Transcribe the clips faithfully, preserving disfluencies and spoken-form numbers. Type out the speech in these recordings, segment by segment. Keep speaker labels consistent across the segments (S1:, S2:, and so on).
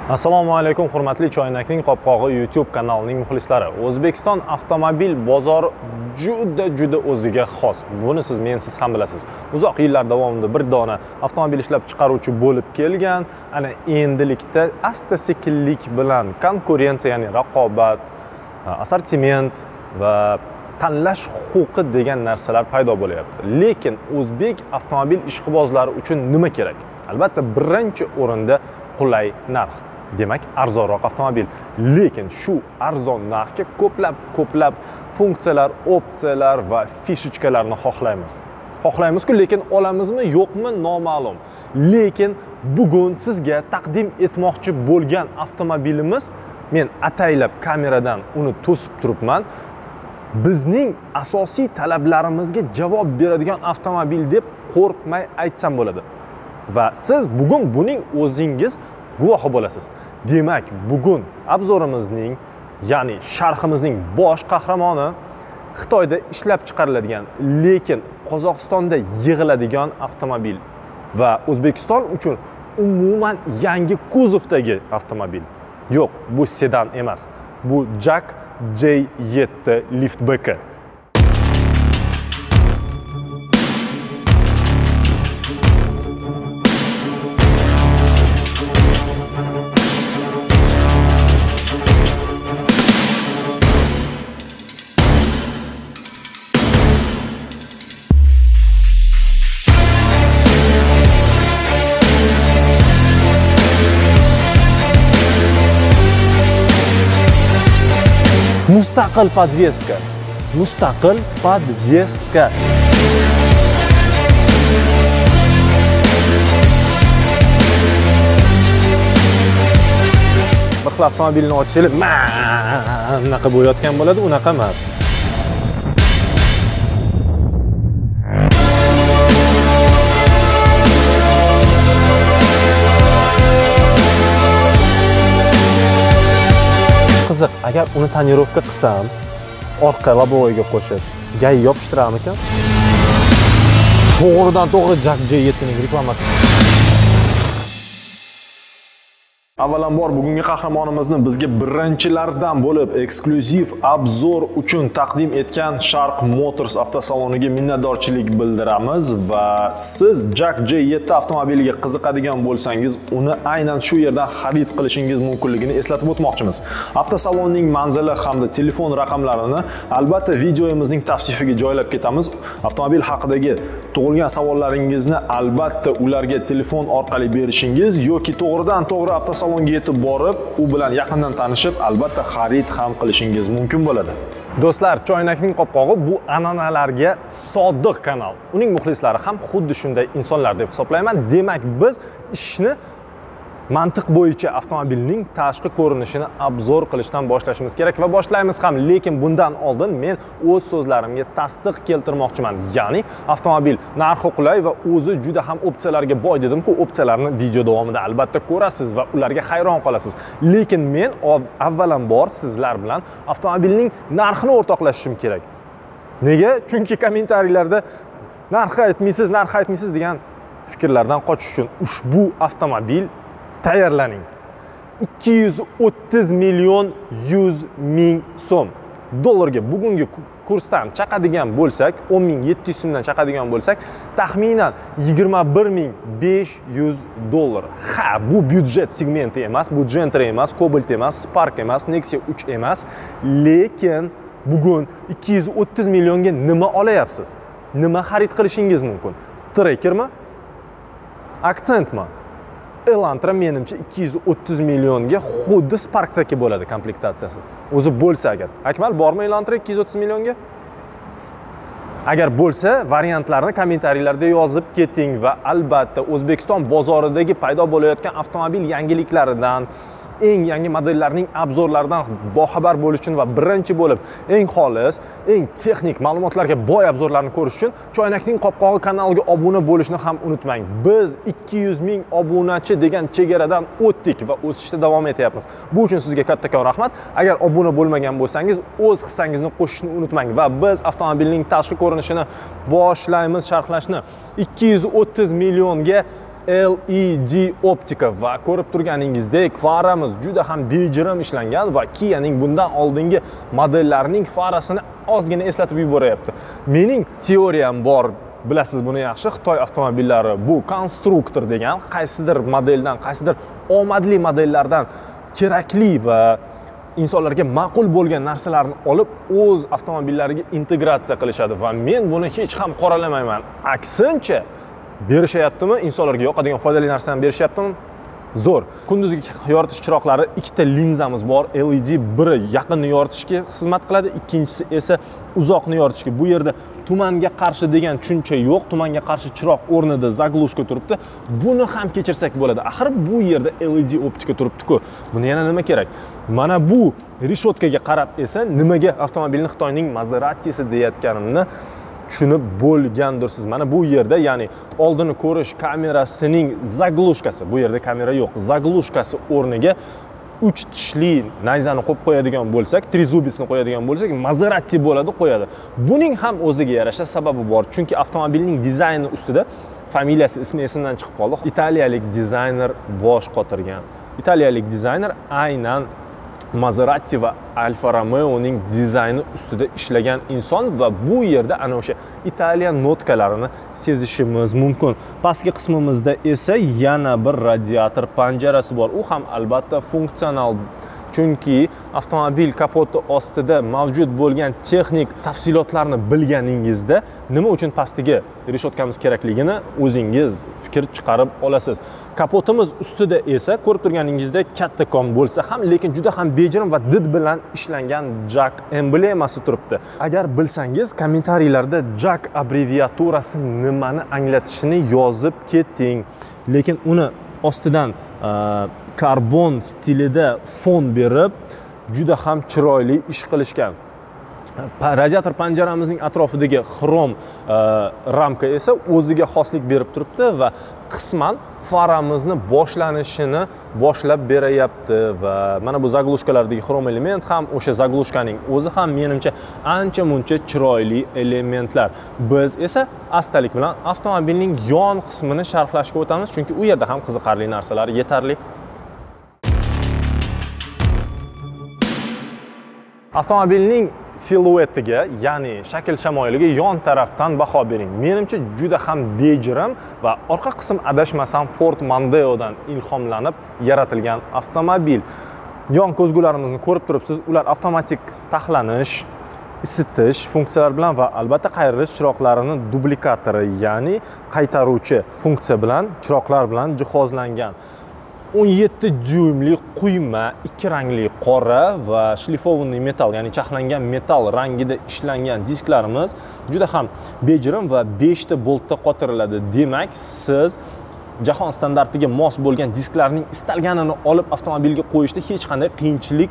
S1: Assalomu alaykum hurmatli Choynakning qopqog'i YouTube kanalining muxlislari. O'zbekiston avtomobil bozori juda juda o'ziga xos. Buni siz men siz ham bilasiz. Uzoq yillar davomida bir dona avtomobil ishlab chiqaruvchi bo'lib kelgan, ana endilikda asta-sekinlik bilan konkurensiya, ya'ni raqobat, assortiment va tanlash huquqi degan narsalar paydo bo'lyapti. Lekin o'zbek avtomobil ishqibozlari uchun nima kerak? Albatta, birinchi o'rinda qulay narx. Demak, arzonroq avtomobil. Lekin shu arzon narxga ko'plab ko'plab funksiyalar, opsiyalar va fishechkalarni xohlaymiz. Xohlaymiz-ku, lekin olamizmi, yo'qmi noma'lum. Lekin bugun sizga taqdim etmoqchi bo'lgan avtomobilimiz, men ataylab kameradan uni to'sib turibman, bizning asosiy talablarimizga javob beradigan avtomobil deb qo'rqmay aytsam bo'ladi. Va siz bugun buning o'zingiz guvohi bo'lasiz. Demak, bugun obzorimizning, ya'ni sharhimizning bosh qahramoni Xitoyda ishlab chiqariladigan, lekin Qozog'istonda yig'iladigan avtomobil va O'zbekiston uchun umuman yangi kuzovdagi avtomobil. Yo'q, bu sedan emas. Bu Jack J yetti liftbeki. Mustaqil podveska. Mustaqil podveska. Bir xil avtomobilni ochsangiz, mana qilib bo'yotgan bo'ladi, unaqa emas. Qiziq, agar uni tonirovka qilsam, orqa lobovoyga qo'shib, gay yopishtiramikan? To'g'ridan to'g'ri Jack J yetti ning reklamasi. Avvalambor bugungi qahramonimizni bizga birinchilardan bo'lib eksklyuziv obzor uchun taqdim etgan Sharq Motors avtosaloniga minnatdorchilik bildiramiz va siz Jack J yetti avtomobiliga qiziqadigan bo'lsangiz, uni aynan shu yerdan xarid qilishingiz mumkinligini eslatib o'tmoqchimiz. Avtosalonning manzili hamda telefon raqamlarini albatta videomizning tavsifiga joylab ketamiz. Avtomobil haqidagi tug'ilgan savollaringizni albatta ularga telefon orqali berishingiz yoki to'g'ridan to'g'ri avtosalon salonga yetib borib, u bilan yaqindan tanishib, albatta xarid ham qilishingiz mumkin bo'ladi. Do'stlar, Choynakning qopqog'i bu an'analarga sodiq kanal. Uning muxlislari ham xuddi shunday insonlar deb hisoblayman. Demak, biz ishni mantiq bo'yicha avtomobilning tashqi ko'rinishini obzor qilishdan boshlashimiz kerak va boshlaymiz ham. Lekin bundan oldin men o'z so'zlarimga tasdiq keltirmoqchiman. Ya'ni avtomobil narxi qulay va o'zi juda ham opsiyalarga boy dedim-ku, opsiyalarni video davomida albatta ko'rasiz va ularga hayron qolasiz. Lekin men avvalambor sizlar bilan avtomobilning narxini o'rtoqlashishim kerak. Nega? Chunki kommentariylarda narxi aytmaysiz, narxi aytmaysiz degan fikrlardan qochish uchun ushbu avtomobil tayyorlaning. ikki yuz o'ttiz million yuz ming so'm. Dollarga bugungi kursdan chaqadigan bo'lsak, o'n ming yetti yuz so'mdan chaqadigan bo'lsak, taxminan yigirma bir ming besh yuz dollar. Ha, bu byudjet segmenti emas, bu Gentra emas, Cobalt emas, Spark emas, Nexia uch emas, lekin bugun ikki yuz o'ttiz millionga nima olayapsiz? Nima xarid qilishingiz mumkin? Trackermi? Accentmi? Elantra menimcha ikki yuz o'ttiz millionga xuddi Sparkdagi bo'ladi komplektatsiyasi. O'zi bo'lsa agar. Akmal, bormi Elantra ikki yuz o'ttiz millionga? Agar bo'lsa, variantlarni kommentariylarda yozib keting va albatta O'zbekiston bozoridagi paydo bo'layotgan avtomobil yangiliklaridan, eng yangi modellarning obzorlaridan boxabar bo'lish uchun va birinchi bo'lib eng xolis, eng texnik ma'lumotlarga boy obzorlarni ko'rish uchun Choynakning qopqog'i kanaliga obuna bo'lishni ham unutmang. Biz ikki yuz ming obunachi degan chegaradan o'tdik va o'sishda davom etyapmiz. Bu uchun sizga kattakon rahmat. Agar obuna bo'lmagan bo'lsangiz, o'z hissangizni qo'shishni unutmang va biz avtomobilning tashqi ko'rinishini boshlaymiz sharhlashni. ikki yuz o'ttiz millionga L E D optika va ko'rib turganingizdek faramiz juda ham bejirim ishlangan va Kia'ning bundan oldingi modellarining farasini ozgina eslatib yuboryapti. Mening teoriyam bor. Bilasiz buni yaxshi, Xitoy avtomobillari bu konstruktor degan qaysidir modeldan, qaysidir omadli modellardan kerakli va insonlarga ma'qul bo'lgan narsalarni olib o'z avtomobillariga integratsiya qilishadi va men buni hech ham qoralamayman. Aksincha, berishyaptimi, insonlarga yoqadigan foydali narsani berishyaptimi? Zo'r. Kunduzgi yoritish chiroqlari ikkita linzamiz bor. L E D biri yaqinni yoritishga xizmat qiladi, ikkinchisi esa uzoqni yoritishga. Bu yerda tumanga qarshi degan tushuncha yo'q. Tumanga qarshi chiroq o'rnida zaglushka turibdi. Buni ham kechirsak bo'ladi. Axir bu yerda L E D optika turibdi-ku. Buni yana nima kerak? Mana bu rishotkaga qarab esa nimaga avtomobilni Xitoyning Maseratisi deyotganimni tushunib bo'lgandirsiz. Mana bu yerda, ya'ni oldini ko'rish kamerasining zaglushkasi, bu yerda kamera yo'q, zaglushkasi o'rniga uch tishli nayzani qo'yib qo'yadigan bo'lsak, trizubisni qo'yadigan bo'lsak, Maserati bo'ladi, qo'yadi. Buning ham o'ziga yarasha sababi bor. Chunki avtomobilning dizayni ustida familiyasi, ismi esimdan chiqib qoldi. Italiyalik dizayner bosh qotirgan. Italiyalik dizayner aynan Maserati va Alfa Romeoning dizayni ustida ishlagan inson va bu yerda ana o'sha Italiya notkalarini sezishimiz mumkin. Pastki qismimizda esa yana bir radiator panjarasi bor. U ham albatta funksional. Chunki avtomobil kapoti ostida mavjud bo'lgan texnik tafsilotlarni bilganingizda nima uchun pastiga rishotkamiz kerakligini o'zingiz fikr chiqarib olasiz. Kapotimiz ustida esa ko'rib turganingizdek kattakon bo'lsa ham, lekin juda ham bejirim va did bilan ishlangan Jack emblemasi turibdi. Agar bilsangiz, kommentariylarda Jack abbreviaturasi nimani anglatishini yozib keting. Lekin uni ostidan karbon stilida fon berib, juda ham chiroyli ish qilishgan. Radiator panjaramizning atrofidagi xrom ramka esa o'ziga xoslik berib turibdi va qisman faramizni boshlanishini boshlab berayapti va mana bu zaglushkalardagi xrom element ham o'sha zaglushkaning o'zi ham menimcha ancha muncha chiroyli elementlar. Biz esa astalik bilan avtomobilning yon qismini sharhlashga o'tamiz, chunki u yerda ham qiziqarli narsalar yetarli. Avtomobilning siluetiga, ya'ni shakl shamoyiliga yon tarafdan baho bering. Menimcha juda ham bejirim va orqa qism adashmasam Ford Mondeodan ilhomlanib yaratilgan avtomobil. Yon ko'zgularimizni ko'rib turibsiz, ular avtomatik taxlanish, isitish funksiyalari bilan va albatta qayrilish chiroqlarini duplikatori, ya'ni qaytaruvchi funksiya bilan chiroqlar bilan jihozlangan. o'n yetti dyuymli quyma, ikki rangli qora va shlifovanный metal, ya'ni chaqlangan metal rangida ishlangan disklarimiz juda ham bejirim va beshta boltda qotiriladi. Demak, siz jahon standartiga mos bo'lgan disklarning istalganini olib avtomobilga qo'yishda hech qanday qiyinchilik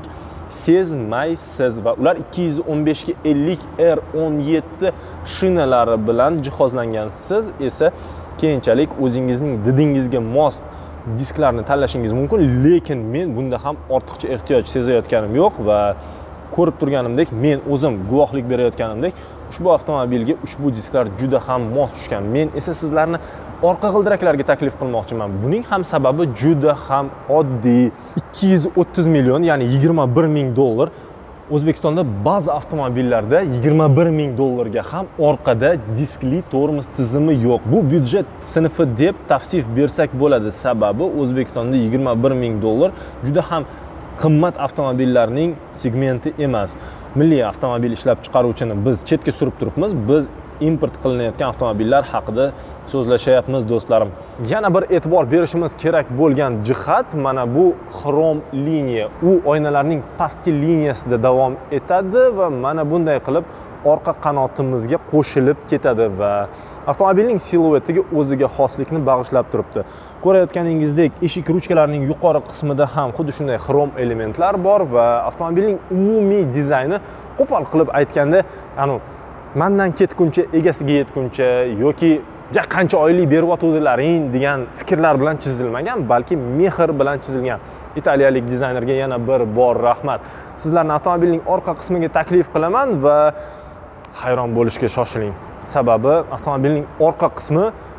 S1: sezmaysiz va ular ikki yuz o'n besh ga ellik R o'n yetti shinalari bilan jihozlangan. Siz esa keyinchalik o'zingizning didingizga mos disklarni tanlashingiz mumkin, lekin men bunda ham ortiqcha ehtiyoj sezayotganim yo'q va ko'rib turganimdek, men o'zim guvohlik berayotganimdek, ushbu avtomobilga ushbu disklar juda ham mos tushgan. Men esa sizlarni orqa g'ildiraklarga taklif qilmoqchiman. Buning ham sababi juda ham oddiy. ikki yuz o'ttiz million, ya'ni yigirma bir ming dollar. O'zbekistonda ba'zi avtomobillarda yigirma bir ming dollarga ham orqada diskli tormoz tizimi yo'q. Bu byudjet sinfi deb tavsif bersak bo'ladi. Sababi O'zbekistonda yigirma bir ming dollar juda ham qimmat avtomobillarning segmenti emas. Milliy avtomobil ishlab chiqaruvchini biz chetga surib turibmiz. Biz import qilinayotgan avtomobillar haqida so'zlashayapmiz do'stlarim. Yana bir e'tibor berishimiz kerak bo'lgan jihat mana bu xrom liniya. U oynalarning pastki liniyasida davom etadi va mana bunday qilib orqa qanotimizga qo'shilib ketadi va avtomobilning siluetiga o'ziga xoslikni bag'ishlab turibdi. Ko'rayotganingizdek, eshik ruchkalarining yuqori qismida ham xuddi shunday xrom elementlar bor va avtomobilning umumiy dizayni qo'pol qilib aytganda, anu mandan ketguncha egasiga yetguncha yoki ja qancha oylik beryotuvdilaring degan fikrlar bilan chizilmagan, balki mehr bilan chizilgan. Italiyalik dizaynerga yana bir bor rahmat. Sizlarni avtomobilning orqa qismiga taklif qilaman va hayron bo'lishga shoshiling. Sababi avtomobilning orqa qismi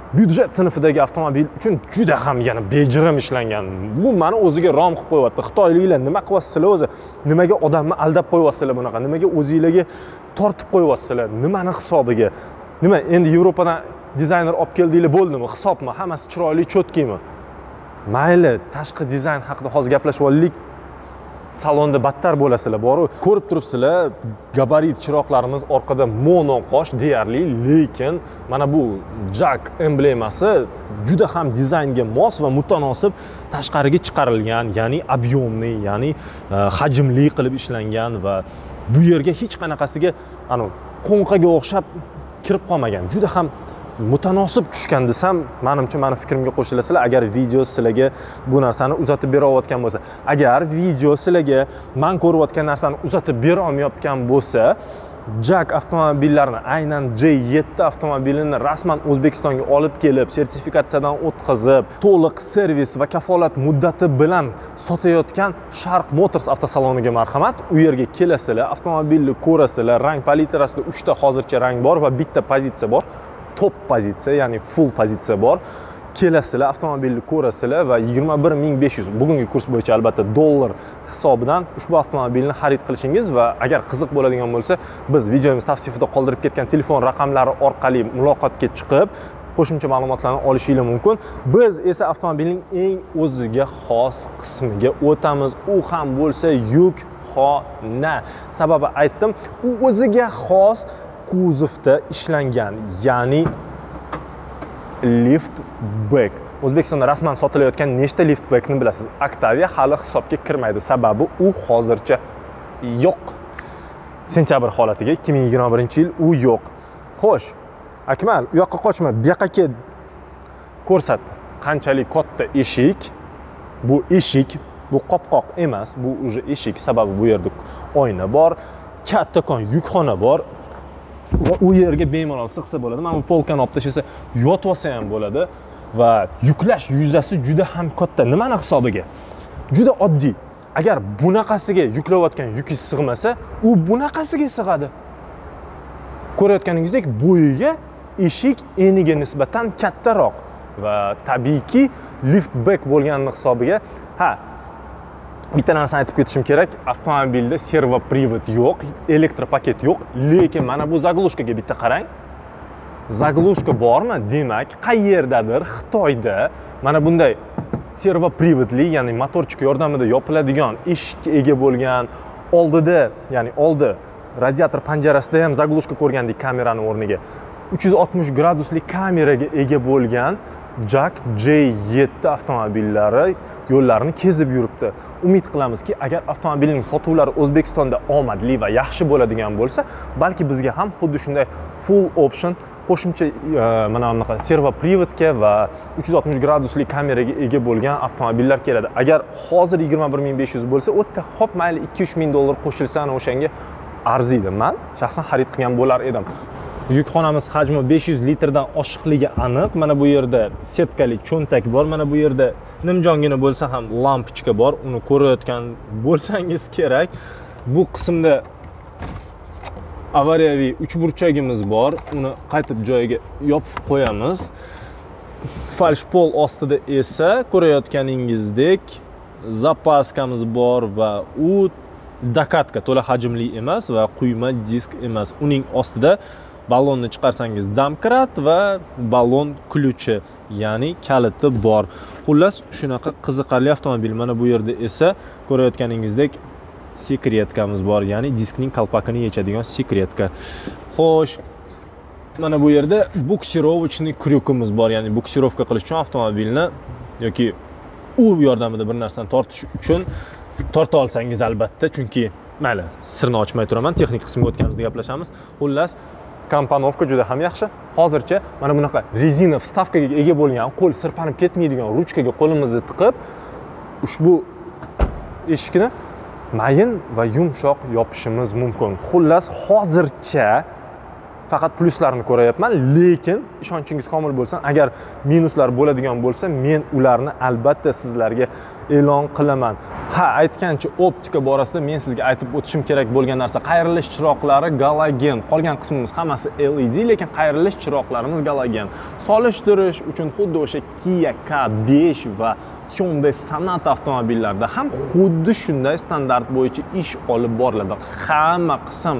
S1: byudjet sinfidagi avtomobil uchun juda ham yana bejirim ishlangan. Bu meni o'ziga rom qilib qo'yapti. Xitoyliklar nima qilyapsizlar o'zi? Nimaga odamni aldab qo'yyapsizlar bunaqa? Nimaga o'zingizlarga tortib qo'yyapsizlar? Nimani hisobiga? Nima endi Yevropadan dizayner olib keldinglar bo'ldimi? Hisobmi? Hammasi chiroyli, cho'tkimi? Mayli, tashqi dizayn haqida hozir gaplashib olaylik. Salonda battar bo'lasizlar, bor-ku. Ko'rib turibsizlar, gabarit chiroqlarimiz orqada monoqosh deyarli, lekin mana bu Jack emblemasi juda ham dizaynga mos va mutanosib tashqariga chiqarilgan, ya'ni объемный, ya'ni hajmli qilib ishlangan va bu yerga hech qanaqasiga ana qo'nqaga o'xshab kirib qolmagan. Juda ham mutanosib tushgan desam, menimcha meni fikrimga qo'shilasizlar. Agar video sizlarga bu narsani uzatib bera olmayotgan bo'lsa, agar video sizlarga men ko'rayotgan narsani uzatib bera olmayotgan bo'lsa, Jack avtomobillarini, aynan J yetti avtomobilini rasman O'zbekistonga olib kelib, sertifikatsiyadan o'tkazib, to'liq servis va kafolat muddati bilan sotayotgan Sharq Motors avtosaloniga marhamat. U yerga kelasizlar, avtomobilni ko'rasizlar. Rang palitrasida uchta hozircha rang bor va bitta pozitsiya bor. Top pozitsiya, ya'ni full pozitsiya bor. Kelasizlar, avtomobilni ko'rasizlar va yigirma bir ming besh yuz bugungi kurs bo'yicha albatta dollar hisobidan ushbu avtomobilni xarid qilishingiz va agar qiziq bo'ladigan bo'lsa, biz videomiz tavsifida qoldirib ketgan telefon raqamlari orqali muloqotga chiqib, qo'shimcha ma'lumotlarni olishingiz mumkin. Biz esa avtomobilning eng o'ziga xos qismiga o'tamiz. U ham bo'lsa yukxona. Sababi aytdim, u o'ziga xos kuzovda ishlangan, ya'ni liftback. O'zbekistonda rasman sotilayotgan nechta liftbackni bilasiz? Octavia hali hisobga kirmaydi. Sababi u hozircha yo'q. Sentyabr holatiga ikki ming yigirma birinchi yil u yo'q. Xo'sh, Akmal, u yoqqa qochma, bu yoqqa kel. Ko'rsat. Qanchalik katta eshik. Bu eshik, bu qopqoq emas, bu uje eshik. Sababi bu yerda oyna bor, kattakon yukxona bor. Va u yerga bemalol sig'sa bo'ladi. Mana bu polkani olib tashlasa, yotib olsa ham bo'ladi va yuklash yuzasi juda ham katta. Nimani hisobiga? Juda oddiy. Agar bunaqasiga yuklayotgan yukingiz sig'masa, u bunaqasiga sig'adi. Ko'rayotganingizdek, bo'yiga eshik eniga nisbatan kattaroq va tabiiyki liftback bo'lganini hisobiga, ha, bitta narsani aytib ketishim kerak. Avtomobilda servo-privod yo'q, elektropaket yo'q, lekin mana bu zaglushkaga bitta qarang. Zaglushka bormi? Demak, qayerdadir Xitoyda mana bunday servo-privodli, ya'ni motorchik yordamida yopiladigan eshikka ega bo'lgan, oldida, ya'ni oldi radiator panjarasida ham zaglushka ko'rgandik kamerani o'rniga. uch yuz oltmish gradusli kameraga ega bo'lgan Jack J yetti avtomobillari yo'llarni kezib yuribdi. Umid qilamizki, agar avtomobilning sotuvlari O'zbekistonda omadli va yaxshi bo'ladigan bo'lsa, balki bizga ham xuddi shunday full option qo'shimcha mana bunaqa servo privodga va uch yuz oltmish gradusli kameraga ega bo'lgan avtomobillar keladi. Agar hozir yigirma bir ming besh yuz bo'lsa, o'tda hop mayli ikki uch ming dollar qo'shilsa, ana o'shanga arziydi. Men shaxsan xarid qilgan bo'lar edim. Yukxonamiz hajmi besh yuz litrdan oshiqligi aniq. Mana bu yerda setkali cho'ntak bor. Mana bu yerda nimjongina bo'lsa ham lampochka bor. Uni ko'rayotgan bo'lsangiz kerak. Bu qismda avariyaviy uchburchagimiz bor. Uni qaytib joyiga yopib qo'yamiz. Falshpol ostida esa ko'rayotganingizdek zapaskamiz bor va u dakatka, to'la hajmli emas va quyma disk emas. Uning ostida ballonni chiqarsangiz damkrat va ballon ключи, ya'ni kaliti bor. Xullas, shunaqa qiziqarli avtomobil. Mana bu yerda esa ko'rayotganingizdek sekretkamiz bor, ya'ni diskning qalpaqini yechadigan sekretka. Xo'sh, mana bu yerda buksirovочный kryukimiz bor, ya'ni buksirovka qilish uchun avtomobilni yoki u yordamida bir narsani tortish uchun torta olsangiz albatta, chunki mayli, sirni ochmay turaman, texnik qismga o'tganimizda gaplashamiz. Xullas, komponovka juda ham yaxshi. Hozircha mana bunaqa rezina vstavkaga ega bo'lgan, qo'l sirpanib ketmaydigan ruchkaga qo'limizni tiqib, ushbu eshikni mayin va yumshoq yopishimiz mumkin. Xullas, hozircha faqat pluslarni ko'ryapman, lekin ishonchingiz komil bo'lsin, agar minuslar bo'ladigan bo'lsa, men ularni albatta sizlarga e'lon qilaman. Ha, aytgancha optika borasida men sizga aytib o'tishim kerak bo'lgan narsa, qayrilish chiroqlari galogen. Qolgan qismimiz hammasi L E D, lekin qayrilish chiroqlarimiz galogen. Solishtirish uchun xuddi o'sha Kia K besh va Hyundai Sonata avtomobillarida ham xuddi shunday standart bo'yicha ish olib boriladi. Hamma qism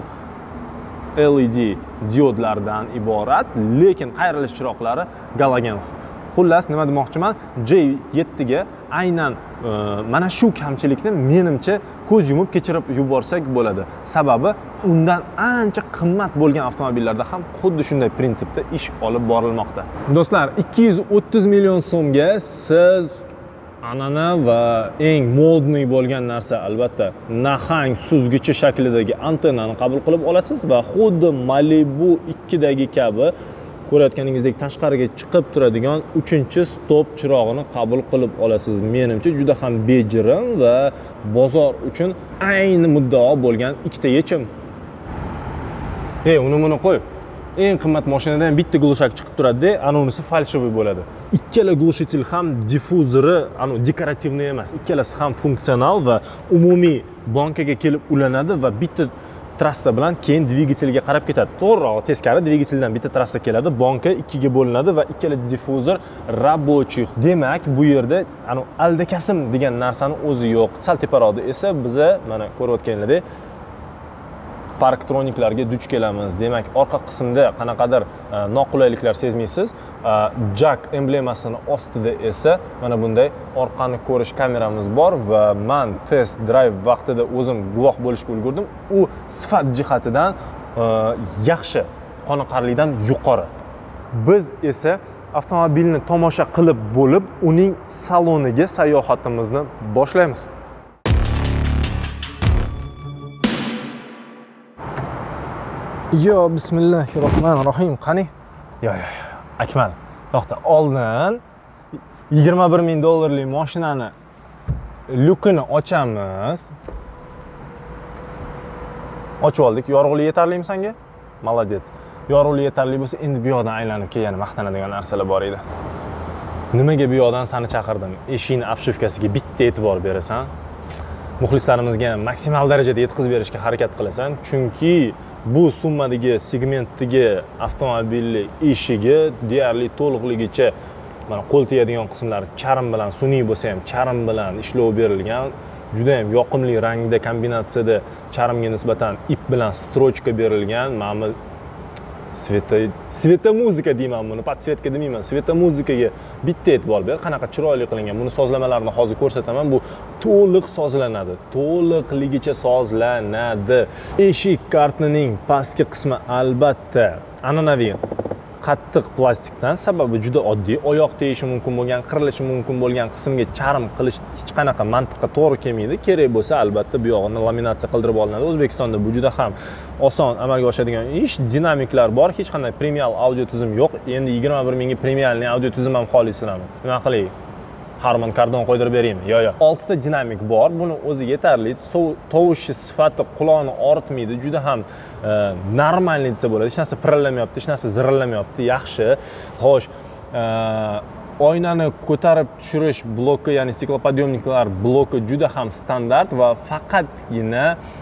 S1: L E D diodlardan iborat, lekin qayrilish chiroqlari galogen. Xullas, nima demoqchiman? J yetti ga aynan e, mana shu kamchilikni menimcha ko'z yumib kechirib yuborsak bo'ladi. Sababi undan ancha qimmat bo'lgan avtomobillarda ham xuddi shunday prinsipda ish olib borilmoqda. Do'stlar, ikki yuz o'ttiz million so'mga siz an'ana va eng modniy bo'lgan narsa albatta nahang suzgichi shaklidagi antennani qabul qilib olasiz va xuddi Malibu ikki dagi kabi ko'rayotganingizdek tashqariga chiqib turadigan uchinchi stop chirog'ini qabul qilib olasiz. Menimcha juda ham bejirim va bozor uchun ayni muddao bo'lgan ikkita yechim. Ey, uni buni qo'y. Eng qimmat mashinadan bitta glushak chiqib turadi-da, ana unisi falshivoy bo'ladi. Ikkala glушитель ham diffuzori, ana dekorativniy emas. Ikkalasi ham funksional va umumiy bankaga kelib ulanadi va bitta trassa bilan keyin dvigatelga qarab ketadi. To'g'rirog'i teskari dvigateldan bitta trassa keladi, banka ikkiga bo'linadi va ikkala diffuzor рабочий. Demak, bu yerda ana aldakasim degan narsani o'zi yo'q. Sal teparoqda esa biza mana ko'rayotganlaridek parktroniklarga duch kelamiz. Demak, orqa qismda qanaqadir noqulayliklar sezmaysiz. Jack emblemasini ostida esa mana bunday orqani ko'rish kameramiz bor va men test drive vaqtida o'zim guvoh bo'lishga ulgurdim. U sifat jihatidan yaxshi, qoniqarlidan yuqori. Biz esa avtomobilni tomosha qilib bo'lib, uning saloniga sayohatimizni boshlaymiz. Yo, bismillahirrohmanirrohim. Qani? Yo, yo, yo. Akmal, to'xta. Oldin yigirma bir ming dollarlik mashinani lyukini ochamiz. Ochib oldik. Yorug'lik yetarlimi senga? Молодец. Yorug'lik yetarli bo'lsa, endi bu yoqdan aylanib kelgani maqtanadigan narsalar bor edi. Nimaga bu yoqdan seni chaqirdim? Eshikni obshivkasiga bitta e'tibor berasan. Muxlislarimizga maksimal darajada yetkazib berishga harakat qilasan, chunki bu summadagi segmentdagi avtomobilli eshigi deyarli to'liqligicha mana qo'l tegadigan qismlari charm bilan, sun'iy bo'lsa ham charm bilan ishlov berilgan. Juda ham yoqimli rangda kombinatsiyada charmga nisbatan ip bilan strochka berilgan. Mana sveta sveta muzika deyman buni, podsvetka demayman. Sveta muzikaga bitta e'tibor ber. Qanaqa chiroyli qilingan. Buni sozlamalarini hozir ko'rsataman. Bu to'liq sozlanadi. To'liqligicha sozlanadi. Eshik kartanining pastki qismi albatta an'anaviy qattiq plastikdan, sababi juda oddiy. Oyoq tegishi mumkin bo'lgan, qirilishi mumkin bo'lgan qismga charm qilish hech qanaqa mantiqqa to'g'ri kelmaydi. Kerak bo'lsa albatta bu yog'ini laminatsiya qildirib olinadi. O'zbekistonda bu juda ham oson amalga oshadigan ish. Dinamiklar bor, hech qanday premial audio tizim yo'q. Endi yigirma bir mingga premialni audio tizim ham xohlaysizlarmi? Nima qilay? Harman Kardon qo'ydirib beraymi? Yo, yo. oltita dinamik bor. Buni o'zi yetarli. Tovushi sifati quloqni og'ritmaydi. Juda ham e, normalniy desa bo'ladi. Hech narsa pirillamayapti, hech narsa zirillamayapti. Yaxshi. Xo'sh, e, oynani ko'tarib tushirish bloki, ya'ni stiklopodъемniklar bloki juda ham standart va faqatgina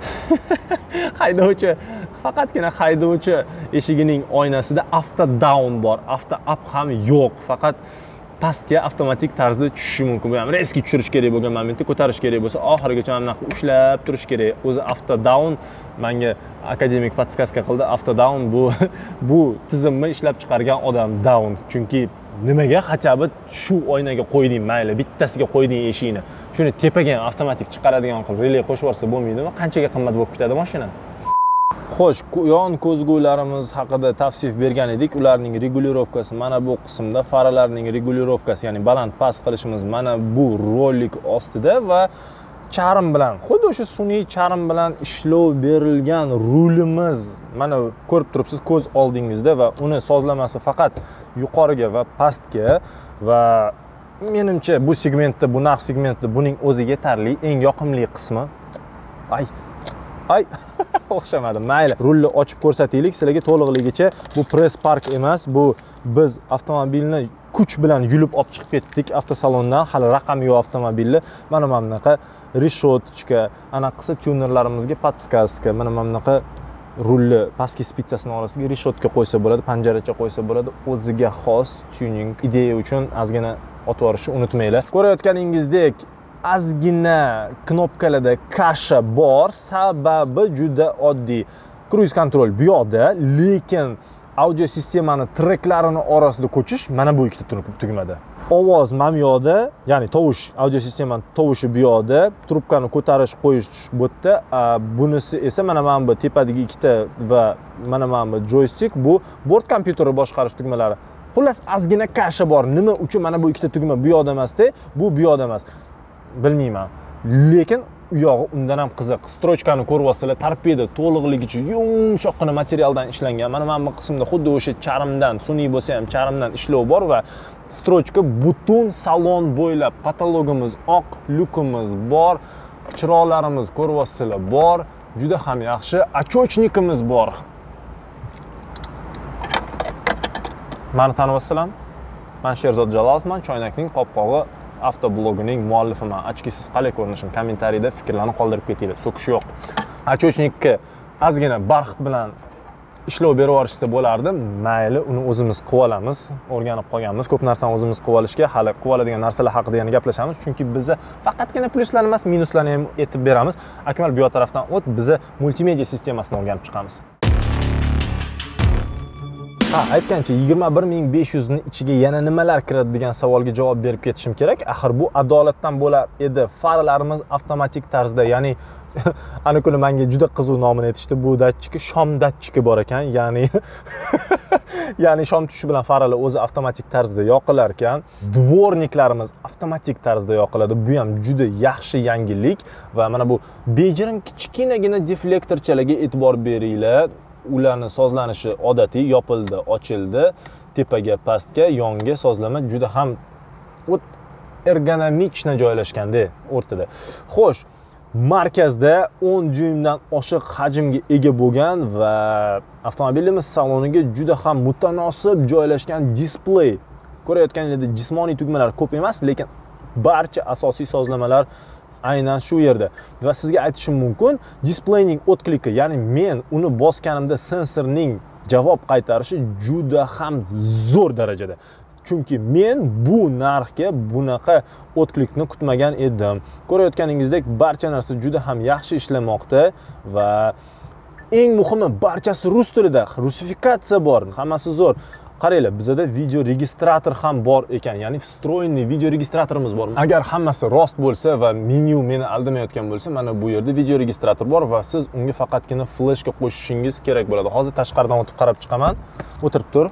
S1: haydovchi faqatgina haydovchi eshigining oynasida auto down bor. Auto up ham yo'q. Faqat pastga avtomatik tarzda tushishi mumkin. Bu ham reski tushirish kerak bo'lgan momentda ko'tarish kerak bo'lsa, oxirigacha mana bunaqa ushlab turish kerak. O'zi auto down menga akademik podskaska qildi. Auto down bu bu tizimni ishlab chiqargan odam down. Chunki nimaga xatabi shu oynaga qo'yding, mayli, bittasiga qo'yding eshikni. Shuni tepaga avtomatik chiqaradigan qilib relay qo'shib yuborsa bo'lmaydimi? Qanchaga qimmat bo'lib ketadi mashina? Xo'sh, yon ko'zgularimiz haqida tavsif bergan edik. Ularning regulirovkasi mana bu qismda, faralarning regulirovkasi, ya'ni baland past qilishimiz mana bu rolik ostida va charm bilan, xuddi o'sha sun'iy charm bilan ishlov berilgan rulimiz mana ko'rib turibsiz ko'z oldingizda va uni sozlamasi faqat yuqoriga va pastga va menimcha bu segmentda, bu narx segmentda buning o'zi yetarli. Eng yoqimli qismi ay ay O'xshamadi. Mayli. Rulni ochib ko'rsataylik sizlarga to'liqligicha. Bu press park emas, bu biz avtomobilni kuch bilan yulib olib chiqib ketdik avtosalondan. Hali raqami yo'q avtomobilni. Mana mana bunaqa reshotochka, anaqasi tunerlarimizga podskaska, mana mana bunaqa rulni pastki spitsasini orasiga reshotka qo'ysa bo'ladi, panjaracha qo'ysa bo'ladi. O'ziga xos tuning ideya uchun ozgina otib yuborishni unutmanglar. Ko'rayotganingizdek, ozgina knopkalarda kasha bor, sababi juda oddiy. Cruise control bu yoqda, lekin audio sistemani treklarini orasida ko'chish mana bu ikkita tugmada. Ovoz mana bu yoqda, ya'ni tovush, audio sistemani tovushi bu yoqda, trubkani ko'tarish, qo'yish bu yerda, bunisi esa mana mana bu tepadagi ikkita va mana mana bu joystick, bu bort kompyuteri boshqarish tugmalari. Xullas, ozgina kasha bor. Nima uchun mana bu ikkita tugma bu yoqda emas-da, bu bu yoqda emas. Bilmayman. Lekin u yog'i undan ham qiziq. Strochkani ko'ryapsizlar, torpeda to'liqligicha yumshoqqina materialdan ishlangan. Mana mana bu qismda xuddi o'sha charmdan, sun'iy bo'lsa ham charmdan ishlov bor va strochka butun salon bo'ylab patologimiz oq, lyukimiz bor, chiroqlarimiz ko'ryapsizlar bor, juda ham yaxshi, achochnikimiz bor. Mani taniyapsizlarmi? Men Sherzod Jalolovman, Choynakning qopqog'i avtoblogining muallifiman. Ochkisiz qalay ko'rinishim? Kommentariyda fikrlarni qoldirib ketinglar. So'kish yo'q. Achochnikka ozgina barq bilan ishlov berib yuborishsa bo'lardi. Mayli, uni o'zimiz qilib olamiz. O'rganib qolganmiz. Ko'p narsani o'zimiz qilib olishga, hali qilib oladigan narsalar haqida yana gaplashamiz, chunki biz faqatgina pluslarni emas, minuslarni ham aytib beramiz. Akmal bu tarafdan o't, biz multimedia sistemasini o'rganib chiqamiz. Ha, aytgancha yigirma bir ming besh yuz ning ichiga yana nimalar kiradi degan savolga javob berib ketishim kerak. Axir bu adolatdan bo'lar edi. Farlarimiz avtomatik tarzda, ya'ni ana kuni menga juda qiziq nomini aytishdi. Bu datchiki shom datchiki bor ekan, ya'ni ya'ni shom tushishi bilan farlar o'zi avtomatik tarzda yoqilar ekan. Dvorniklarimiz avtomatik tarzda yoqiladi. Bu ham juda yaxshi yangilik va mana bu bejirim kichkinagina deflektorchalarga e'tibor beringlar. Ularning sozlanishi odatiy, yopildi, ochildi, tepaga, pastga, yonga sozlama juda ham ergonomichna joylashganda o'rtada. Xo'sh, markazda o'n dyuymdan oshiq hajmga ega bo'lgan va avtomobilimiz saloniga juda ham mutanosib joylashgan displey. Ko'rayotganingizdek, jismoniy tugmalar ko'p emas, lekin barcha asosiy sozlamalar aynan shu yerda. Va sizga aytishim mumkin, displeyning o'tkliki, ya'ni men uni bosganimda sensorning javob qaytarishi juda ham zo'r darajada. Chunki men bu narxga bunaqa o'tklikni kutmagan edim. Ko'rayotganingizdek, barcha narsa juda ham yaxshi ishlamoqda va eng muhimi, barchasi rus tilida, rusifikatsiya bor, hammasi zo'r. Qaranglar, bizda video registrator ham bor ekan, ya'ni встроенный video registratorimiz bor. Agar hammasi rost bo'lsa va menyu meni aldamayotgan bo'lsa, mana bu yerda video registrator bor va siz unga faqatgina flashga qo'shishingiz kerak bo'ladi. Hozir tashqaridan o'tib qarab chiqaman. O'tirib tur.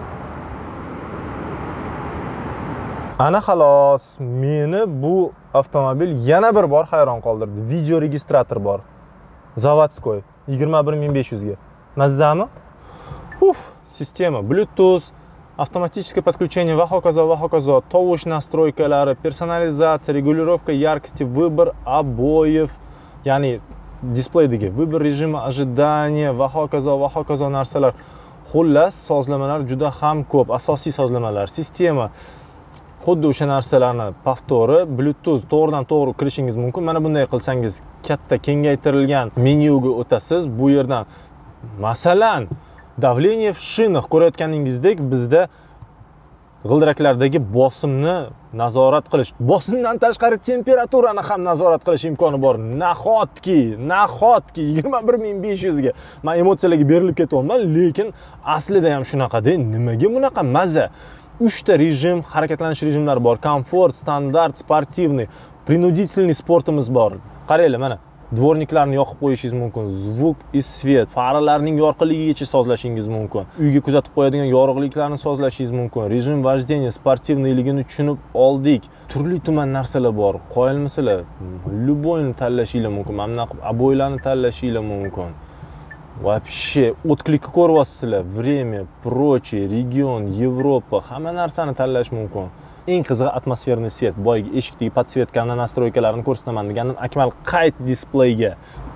S1: Ana xolos, meni bu avtomobil yana bir bor hayron qoldirdi. Video registrator bor. Zavodskoy yigirma bir ming besh yuz ga. Mazzami? Uf, sistema Bluetooth, автоматическое подключение va hokazo va hokazo, tovush настройкалari, personalizatsiya, regulировка яркости, выбор обоев, ya'ni displeydagi выбор rejimi ожидания va hokazo va hokazo narsalar. Xullas, sozlamalar juda ham ko'p, asosiy sozlamalar, sistema xuddi o'sha narsalarni повторы, Bluetooth to'g'ridan to'g'ri kirishingiz mumkin. Mana bunday qilsangiz katta kengaytirilgan menyuga o'tasiz. Bu yerdan masalan davlение в шинах ko'rayotganingizdek, bizda g'ildiraklardagi bosimni nazorat qilish, bosimdan tashqari temperaturani ham nazorat qilish imkoni bor. Nahotki, nahotki yigirma bir ming besh yuz ga men emotsiyalarga berilib ketyapman, lekin aslida ham shunaqa-da, nimaga bunaqa maza? uchta rejim, harakatlanish rejimlari bor. Komfort, standart, sportivniy, принудительный sportimiz bor. Qaranglar, mana dvorniklarni yoqib qo'yishingiz mumkin, zvuk и svet, faralarning yorqinligigacha sozlashingiz mumkin. Uyga kuzatib qo'yadigan yorug'liklarni sozlashingiz mumkin. Rejim vождения, sportivniyligini tushunib oldik. Turli-tuman narsalar bor. Qoyilmisizlar? Любойni tanlashingiz mumkin. Mana bunaqa aboylarni tanlashingiz mumkin. Вообще, o'tklikni ko'ryapsizlar. Время, прочее, region, Yevropa, hamma narsani tanlash mumkin. Eng qizig'i atmosferniy svet. Boyagi eshikdagi podsvetkani, nastroykalarini ko'rsataman degandim. Akmal qayt displeyga.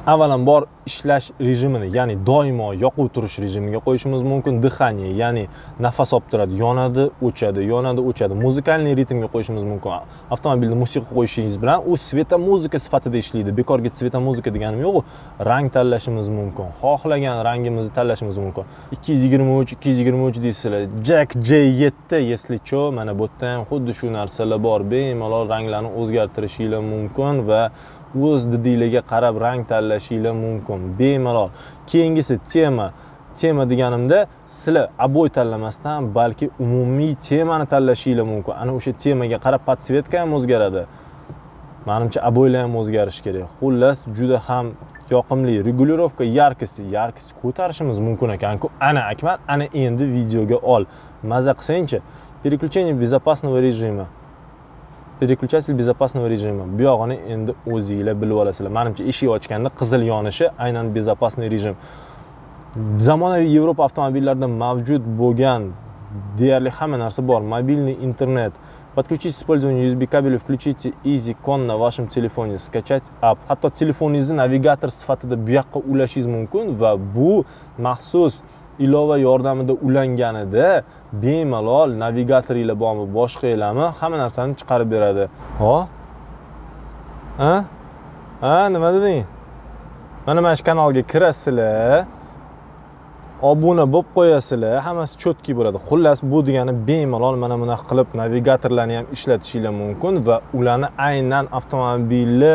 S1: Avvalambor ishlash rejimini, ya'ni doimo yoqib turish rejimiga qo'yishimiz mumkin. Dihaniya, ya'ni nafas olib turadi, yonadi, o'chadi, yonadi, o'chadi. Muzikalniy ritmga qo'yishimiz mumkin. Avtomobilda musiqa qo'yishingiz bilan u sveta muzika sifatida ishlaydi. Bekorga sveta muzika deganim yo'q, rang tanlashimiz mumkin. Xohlagan rangimizni tanlashimiz mumkin. ikki yuz yigirma uch, ikki yuz yigirma uch deysizlar. Jack J yetti, если что, mana bu yerda ham xuddi shu narsalar bor. Bemalol ranglarni o'zgartirishingiz mumkin va o'z didingizga qarab rang tanlashingiz mumkin. Bemalol. Keyingisi tema. Tema deganimda sizlar oboy tanlamasdan balki umumiy temani tanlashingiz mumkin. Ana o'sha temaga qarab podsvetka ham o'zgaradi. Menimcha oboylar ham o'zgarishi kerak. Xullas juda ham yoqimli. Regulirovka yarkosti, yarkost ko'tarishimiz mumkin ekan-ku. Ana Akmal, ana endi videoga ol. Maza qilsang-chi. Переключение безопасного режима. Переключатель безопасного режима. Bu yog'ini endi o'zingizlar bilib olasizlar. Menimcha eshik ochganda qizil yonishi aynan безопасный rejim. Zamonaviy Yevropa avtomobillarida mavjud bo'lgan deyarli hamma narsa bor. Mobilniy internet. Подключить использование ю эс би кабеля, включите EasyCon на вашем телефоне, скачать app. Hatto telefoningizni navigator sifatida bu yoqqa ulashingiz mumkin va bu maxsus ilova yordamida ulanganida bemalol navigatoringiz bormi, boshqalarmi hamma narsani chiqarib beradi. Ho? Ha? Ha, nima deding? Mana mana shu kanalga kirasizlar. Obuna bo'lib qo'yasizlar, hammasi cho'tki bo'ladi. Xullas bu degani bemalol mana buni qilib navigatorlarni ham ishlatishingiz mumkin va ularni aynan avtomobilni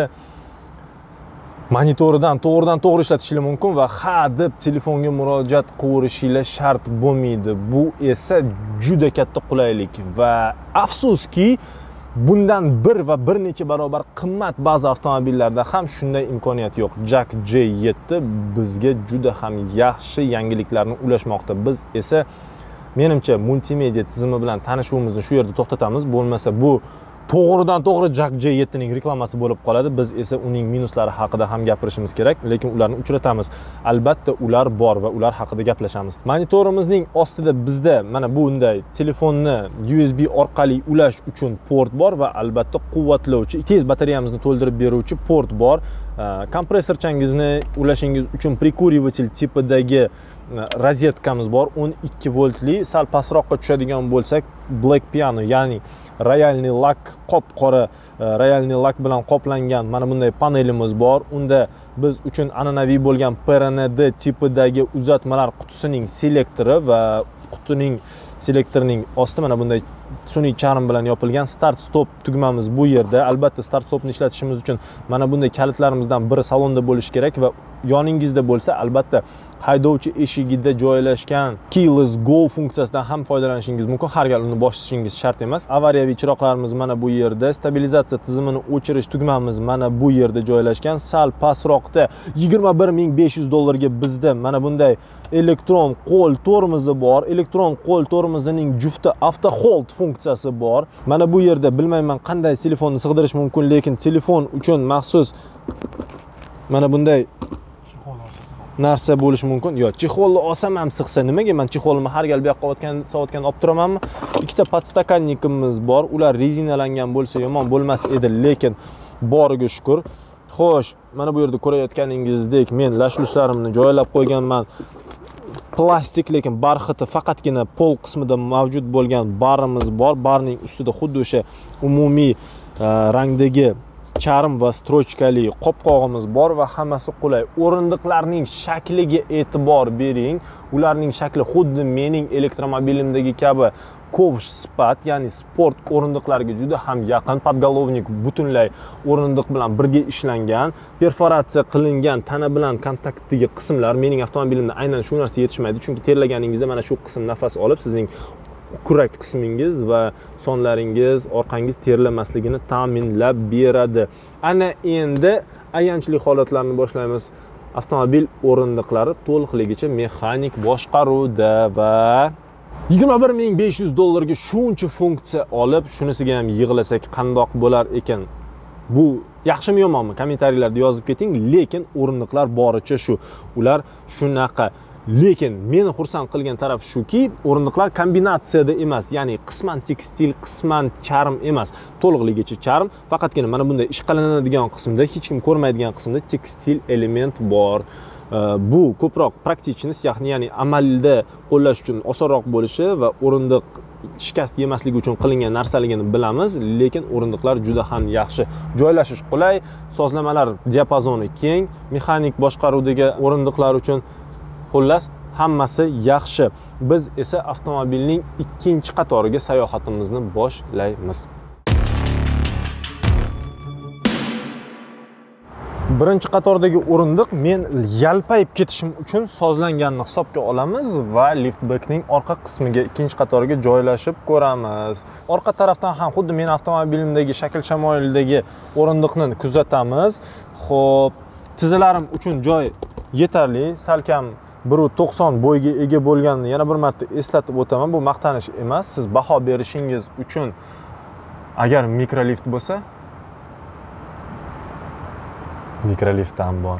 S1: monitoridan to'g'ridan to'g'ri ishlatishingiz mumkin va ha deb telefonga murojaat qilishingiz shart bo'lmaydi. Bu esa juda katta qulaylik va afsuski bundan bir va bir necha barobar qimmat ba'zi avtomobillarda ham shunday imkoniyat yo'q. Jack J yetti bizga juda ham yaxshi yangiliklarni ulashmoqda. Biz esa menimcha multimedia tizimi bilan tanishuvimizni shu yerda to'xtatamiz. Bo'lmasa bu to'g'ridan to'g'ri Jack J yetti ning reklamasi bo'lib qoladi. Biz esa uning minuslari haqida ham gapirishimiz kerak, lekin ularni uchratamiz. Albatta ular bor va ular haqida gaplashamiz. Monitorimizning ostida bizda mana bunday telefonni U S B orqali ulash uchun port bor va albatta quvvatlovchi, tez batareyamizni to'ldirib beruvchi port bor. Kompressorchangizni ulashingiz uchun prikurivatel tipidagi rozetkamiz bor. o'n ikki voltli, sal pastroqqa tushadigan bo'lsak, Black Piano, ya'ni royalniy lak, qop-qora royalniy lak bilan qoplangan mana bunday panelimiz bor. Unda biz uchun an'anaviy bo'lgan P R N D tipidagi uzatmalar qutisining selektori va qutining selektorining osti mana bunday sun'iy charm bilan yopilgan start stop tugmamiz bu yerda. Albatta start stopni ishlatishimiz uchun mana bunday kalitlarimizdan biri salonda bo'lishi kerak va yoningizda bo'lsa albatta haydovchi eshigida joylashgan Keyless Go funksiyasidan ham foydalanishingiz mumkin. Har gal uni bosishingiz shart emas. Avariyaviy chiroqlarimiz mana bu yerda, stabilizatsiya tizimini o'chirish tugmamiz mana bu yerda joylashgan. Sal pastroqda yigirma bir ming besh yuz dollarga bizda mana bunday elektron qo'l tormozi bor. Elektron qo'l tormozining jufti avto hold funksiyasi bor. Mana bu yerda bilmayman qanday telefonni sig'dirish mumkin, lekin telefon uchun maxsus mana bunday narsa bo'lishi mumkin. Yo'q, chexolni olsam ham sig'sa nimaga? Men chexolni har gal bu yoqqa otgan, sovatgan olib turamanmi? Ikkita podstakannikimiz bor. Ular rezinalangan bo'lsa yomon bo'lmas edi, lekin boriga shukr. Xo'sh, mana bu yerda ko'rayotganingizdek men lashlushlarimni joylab qo'yganman. Plastik, lekin barxiti faqatgina pol qismida mavjud bo'lgan barimiz bor. Barning ustida xuddi o'sha umumiy rangdagi charm va strochkali qopqog'imiz bor va hammasi qulay. O'rindiqlarning shakliga e'tibor bering. Ularning shakli xuddi mening elektromobilimdagi kabi kovsh spat, ya'ni sport o'rindiqlariga juda ham yaqin. Podgolovnik butunlay o'rindiq bilan birga ishlangan, perforatsiya qilingan tana bilan kontaktdagi qismlar mening avtomobilimda aynan shu narsa yetishmaydi, chunki terlaganingizda mana shu qism nafas olib sizning kurak qismingiz va sonlaringiz, orqangiz terlamasligini ta'minlab beradi. Ana endi ayanchli holatlarni boshlaymiz. Avtomobil o'rindiqlari to'liqligicha mexanik boshqaruvda va yigirma bir ming besh yuz dollarga shuncha funksiya olib, shunisiga ham yig'lasak qandoq bo'lar ekan? Bu yaxshimi yomonmi? Kommentariylarda yozib keting, lekin o'rindiqlar boricha shu. Ular shunaqa Lekin meni xursand qilgan taraf shuki, o'rindiqlar kombinatsiyada emas, ya'ni qisman tekstil, qisman charm emas, to'liqligicha charm, faqatgina mana bunday ish qilinadigan qismda, hech kim ko'rmaydigan qismda tekstil element bor. Bu ko'proq praktichность, ya'ni amalda qo'llash uchun osonroq bo'lishi va o'rindiq shikast yemasligi uchun qilingan narsaligini bilamiz, lekin o'rindiqlar juda ham yaxshi. Joylashish qulay, sozlamalar diapazoni keng, mexanik boshqaruvdagi o'rindiqlar uchun xullas hammasi yaxshi. Biz esa avtomobilning ikkinchi qatoriga sayohatimizni boshlaymiz. Birinchi qatordagi o'rindiq men yalpayib ketishim uchun sozlanganini hisobga olamiz va liftbekning orqa qismiga ikkinchi qatoriga joylashib ko'ramiz. Orqa tarafdan ham xuddi men avtomobilimdagi shakl shamoyildagi o'rindiqni kuzatamiz. Xo'p, tizzalarim uchun joy yetarli, salkam bir to'qson bo'yga ega bo'lganini yana bir marta eslatib o'taman. Bu maqtanish emas, siz baho berishingiz uchun. Agar mikrolift bo'lsa, mikrolift ham bor.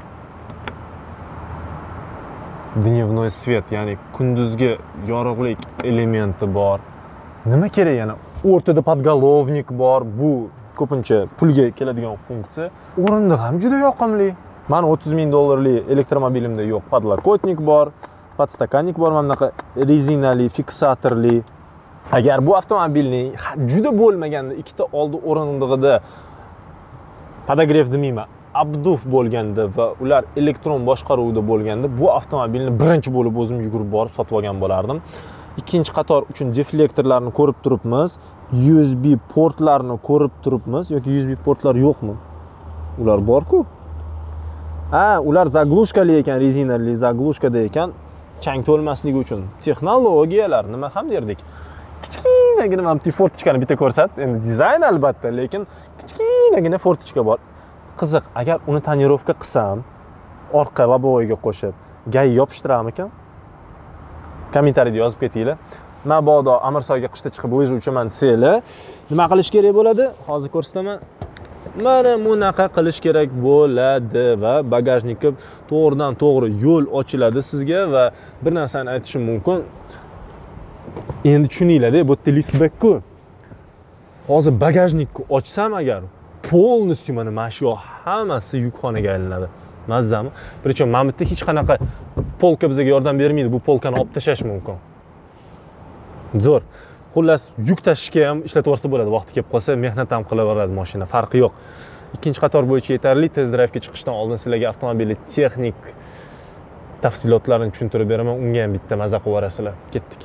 S1: Dnevnoy svet, ya'ni kunduzgi yorug'lik elementi bor. Nima kerak yana? O'rtada podgolovnik bor. Bu ko'pincha pulga keladigan funksiya. O'rindiq ham juda yoqimli. Mana o'ttiz ming dollarlik elektromobilimda yo'q. Podlokotnik bor, podstakannik bor, mana bunaqa rezinali, fiksatorli. Agar bu avtomobilning juda bo'lmaganda ikkita oldi o'rindig'ida podogrev demayman, abduf bo'lganda va ular elektron boshqaruvda bo'lganda bu avtomobilni birinchi bo'lib o'zim yugurib borib sotib olgan bo'lardim. Ikkinchi qator uchun deflektorlarni ko'rib turibmiz, U S B portlarni ko'rib turibmiz. Yoki U S B portlar yo'qmi? Ular bor-ku. Ha, ular zaglushkali ekan, rezinali zaglushkada ekan, chang to'lmasligi uchun. Texnologiyalar nima ham derdik? Kichkinagina mana bu fortichkani bitta ko'rsat. Endi dizayn albatta, lekin kichkinagina fortichka bor. Qiziq, agar uni tonirovka qilsam, orqa lobovoyga qo'shib, gay yopishtirammikan? Kommentariyada yozib ketinglar. Mabodo Amirsoyga qishda chiqib o'zi uchaman desanglar, nima qilish kerak bo'ladi? Hozir ko'rsataman. Mana bunaqa qilish kerak bo'ladi va bagajnikka to'g'ridan to'g'ri yo'l ochiladi sizga va bir narsani aytishim mumkin. Endi tushuninglar-da, bu yerda liftbek-ku. Hozir bagajnikni ochsam agar polностью mana mana shu hammasi yukxonaga aylanadi. Mazzami? Prичем mana bu yerda hech qanaqa polka bizga yordam bermaydi. Bu polkani olib tashlash mumkin. Zo'r. Xullas, yuk tashishga ham ishlatib bo'ladi. Vaqti kelib qolsa, mehnat ham qilaveradi mashina, farqi yo'q. Ikkinchi qator bo'yicha yetarli. Test drive'ga chiqishdan oldin sizlarga avtomobilning texnik tafsilotlarini tushuntirib beraman. Unga ham bitta maza qilib olasizlar. Ketdik.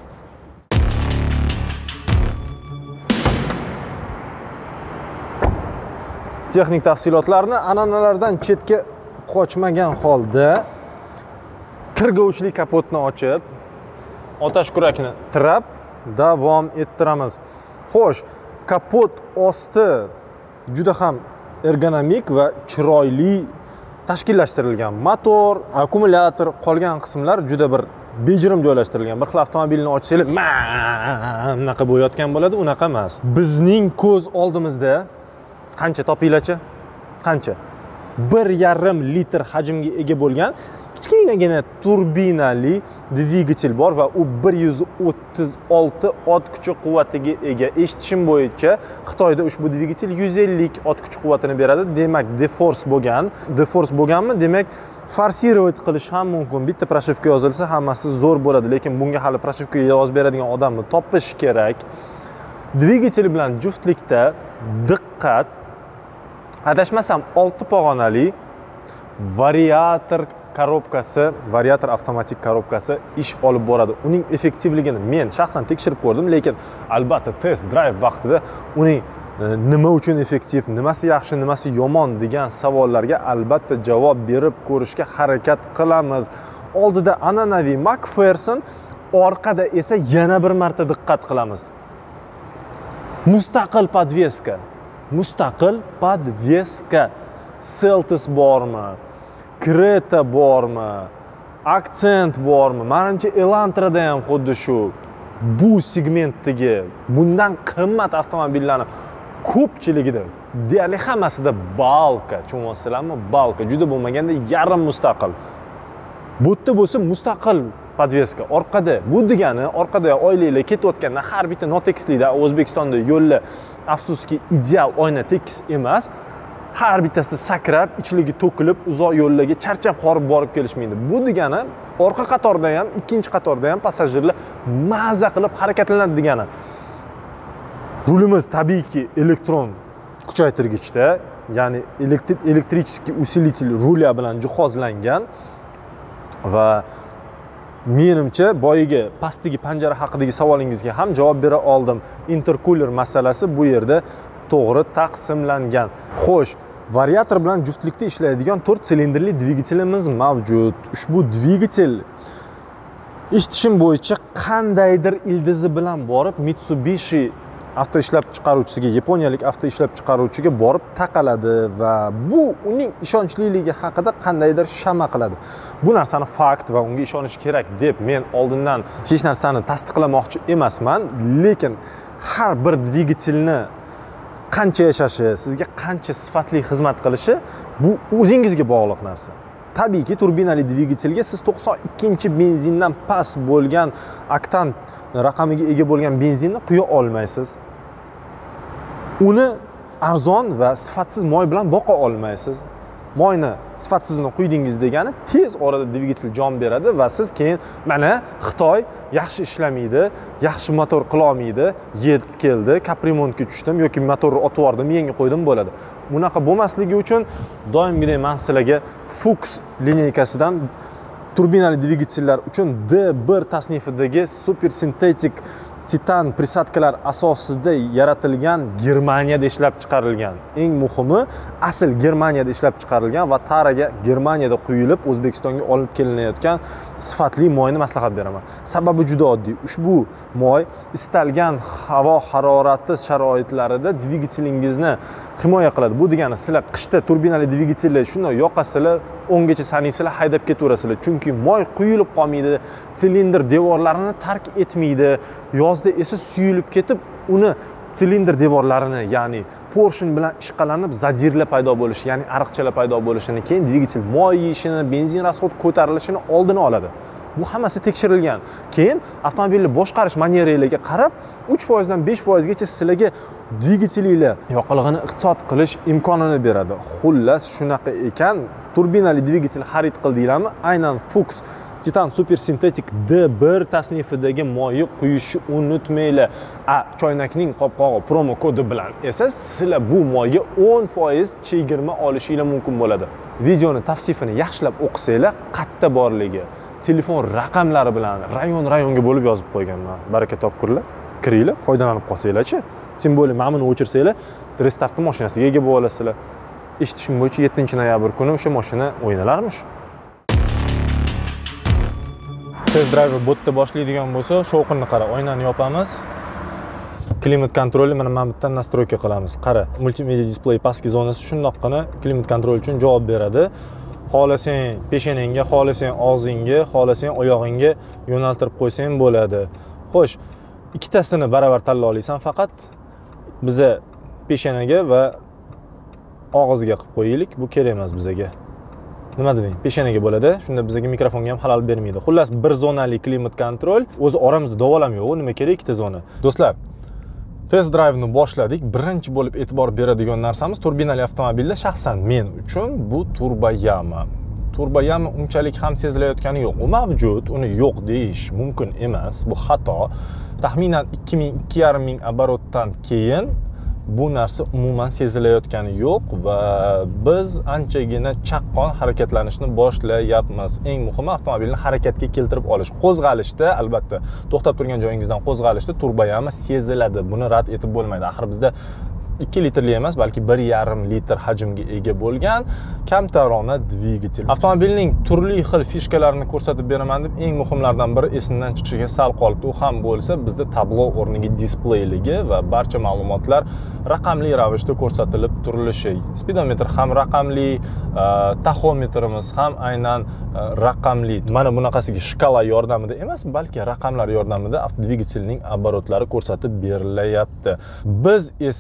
S1: Texnik tafsilotlarni an'analardan chetga qochmagan holda tirgovchli kapotni ochib, otash kurakni tirab davom ettiramiz. Xo'sh, kapot osti juda ham ergonomik va chiroyli tashkillashtirilgan. Motor, akkumulyator, qolgan qismlar juda bir bejirim joylashtirilgan. Bir xil avtomobilni ochsangiz, bunaqa bo'layotgan bo'ladi, unaqa emas. Bizning ko'z oldimizda qancha topinglarchi? Qancha? bir yarim litr hajmga ega bo'lgan kichkinagina turbinali dvigatel bor va u bir yuz o'ttiz olti ot kuchi quvvatiga ega. Eshitishim bo'yicha Xitoyda ushbu dvigatel yuz ellik ot kuchi quvvatini beradi. Demak, deforce bo'lgan. Deforce bo'lganmi? Demak, forsировать qilish ham mumkin. Bitta pрошивка yozilsa hammasi zo'r bo'ladi, lekin bunga hali pрошивка yozib beradigan odamni topish kerak. Dvigatel bilan juftlikda diqqat, adashmasam olti pog'onali variator korobkasi, variator avtomatik korobkasi ish olib boradi. Uning effektivligini men shaxsan tekshirib ko'rdim, lekin albatta test drive vaqtida uning nima uchun effektiv, nimasi yaxshi, nimasi yomon degan savollarga albatta javob berib ko'rishga harakat qilamiz. Oldida an'anaviy McPherson, orqada esa yana bir marta diqqat qilamiz. Mustaqil podveska. Mustaqil podveska. Seltos bormi? Creta bormi? Accent bormi? Menimcha Elantrada ham xuddi shu. Bu segmentdagi bundan qimmat avtomobillarning ko'pchiligida, deyarli hammasida balka, tushunasizlarmi? Balka, juda bo'lmaganda yarim mustaqil. Bu yerda bo'lsa mustaqil podveska. Orqada, bu degani orqada oilalar ketayotganda har bitta notekislikda O'zbekistonda yo'llar afsuski ideal oyna tekis emas. Har bittasida sakrab, ichligi to'kilib, uzoq yo'llarga charchab horib borib kelishmaydi. Bu degani orqa qatorda ham, ikkinchi qatorda ham passajirlar maza qilib harakatlanadi degani. Rulimiz tabiiyki elektron kuchaytirgichda, ya'ni elektrichеский усилитель rulya bilan jihozlangan va menimcha boyiga pastdagi panjara haqidagi savolingizga ham javob bera oldim. Intercooler masalasi bu yerda to'g'ri taqsimlangan. Xo'sh, variator bilan juftlikda ishlaydigan to'rt silindrli dvigatelimiz mavjud. Ushbu dvigatel eshitishim bo'yicha qandaydir ildizi bilan borib Mitsubishi avto ishlab chiqaruvchisiga, yaponiyalik avto ishlab chiqaruvchiga borib taqaladi va bu uning ishonchliligi haqida qandaydir shama qiladi. Bu narsani fakt va unga ishonish kerak deb men oldindan hech narsani tasdiqlamoqchi emasman, lekin har bir dvigatelni qancha yashashi, sizga qancha sifatli xizmat qilishi bu o'zingizga bog'liq narsa. Tabiiyki turbinali dvigatelga siz to'qson ikkinchi benzindan past bo'lgan oktan raqamiga ega bo'lgan benzinni quya olmaysiz. Uni arzon va sifatsiz moy bilan boqa olmaysiz. Moyni sifatsizini quyidingiz degani tez orada dvigatel jon beradi va siz keyin mana Xitoy yaxshi ishlamaydi, yaxshi motor qila olmaydi, yetib keldi, kapremontga tushdim yoki motorni otib yubordim, yangi qo'ydim bo'ladi. Bunaqa bo'lmasligi uchun doimgidek men sizlarga Fuchs lineykasidan turbinali dvigatellar uchun D bir tasnifidagi super sintetik titan prisatkalar asosida yaratilgan, Germaniyada ishlab chiqarilgan. Eng muhimi, asl Germaniyada ishlab chiqarilgan va taraga Germaniyada quyilib O'zbekistonga olib kelinayotgan sifatli moyni maslahat beraman. Sababi juda oddiy. Ushbu moy istalgan havo harorati sharoitlarida dvigatelingizni himoya qiladi. Bu degani sizlar qishda turbinali dvigatellar shunday yoqasizlar, o'ngacha saniysizlar haydab ketaverasizlar. Chunki moy quyilib qolmaydi, silindr devorlarini tark etmaydi. Yozda esa suyulib ketib, uni silindr devorlarini, ya'ni porshn bilan ishqalanib, zadirlar paydo bo'lishi, ya'ni ariqchalar paydo bo'lishini, keyin dvigatel moy yeyishini, benzin rasxod ko'tarilishini oldini oladi. Bu hammasi tekshirilgan. Keyin avtomobilni boshqarish maneriyalarga qarab uch foiz dan besh foiz gacha sizlarga dvigatelinglar yoqilg'ini iqtisod qilish imkonini beradi. Xullas shunaqa ekan, turbinali dvigatel xarid qildinglarmi? Aynan Fuchs Titan Super Sintetik D bir tasnifidagi moyni quyishni unutmanglar. A choynakning qopqog'i promo kodi bilan esa sizlar bu moyga o'n foiz chegirma olishingiz mumkin bo'ladi. Videoni tavsifini yaxshilab o'qisanglar, qayerda borligi, telefon raqamlari bilan rayon-rayonga bo'lib yozib qo'yganman. Baraka topkurlar, kiringlar, foydalanib qolsanglar-chi. Tim bo'lib ma'muni o'chirsanglar, restartni mashinasiga ega bo'lib olasizlar. Eshitishim bo'yicha yettinchi noyabr kuni o'sha mashina o'ynalarmish. Test driver botda boshlaydigan bo'lsa, shovqinni qara, oynani yopamiz. Klimat kontroli mana mana bitta nastroyka qilamiz. Qara, multimedia display pastki zonasi shundoqqina klimat kontroli uchun javob beradi. Xohlasang peshanangga, xohlasang og'zingga, xohlasang oyog'ingga yo'naltirib qo'ysang bo'ladi. Xo'sh, ikkitasini baravar tanlay olasan, faqat biza peshanaga va og'izga qilib qo'yaylik. Bu kerak emas bizaga. Nima deding? Peshanaga bo'ladi. Shunda bizga mikrofonga ham xalal bermaydi. Xullas, bir zonali klimat kontrol. O'zi oramizda davolam yo'q. Nima kerak ikkita zona? Do'stlar, test driveni boshladik. Birinchi bo'lib e'tibor beradigan narsamiz turbinali avtomobilda shaxsan men uchun bu turboyama. Turboyama unchalik ham sezilayotgani yo'q. U mavjud, uni yo'q deyish mumkin emas. Bu xato. Taxminan ikki ming ikki yarim ming оборотdan keyin bu narsa umuman sezilayotgani yo'q va biz anchagina chaqqon harakatlanishni boshlayapmiz. Eng muhimi avtomobilni harakatga keltirib olish. Qo'zg'alishda, albatta, to'xtab turgan joyingizdan qo'zg'alishda turbojama seziladi. Buni rad etib bo'lmaydi. Axir bizda ikki litrli emas, balki bir yarim litr hajmga ega bo'lgan kamtarona dvigatel. Avtomobilning turli xil fishkalarini ko'rsatib beraman deb eng muhimlardan biri esimdan chiqishiga sal qolibdi. U ham bo'lsa bizda tablo o'rniga displeyligi va barcha ma'lumotlar raqamli ravishda ko'rsatilib turilishi. Speedometr ham raqamli, taxometrimiz ham aynan raqamli. Mana bunaqasiga shkala yordamida emas, balki raqamlar yordamida dvigatelning oborotlari ko'rsatib berilyapti. Biz esa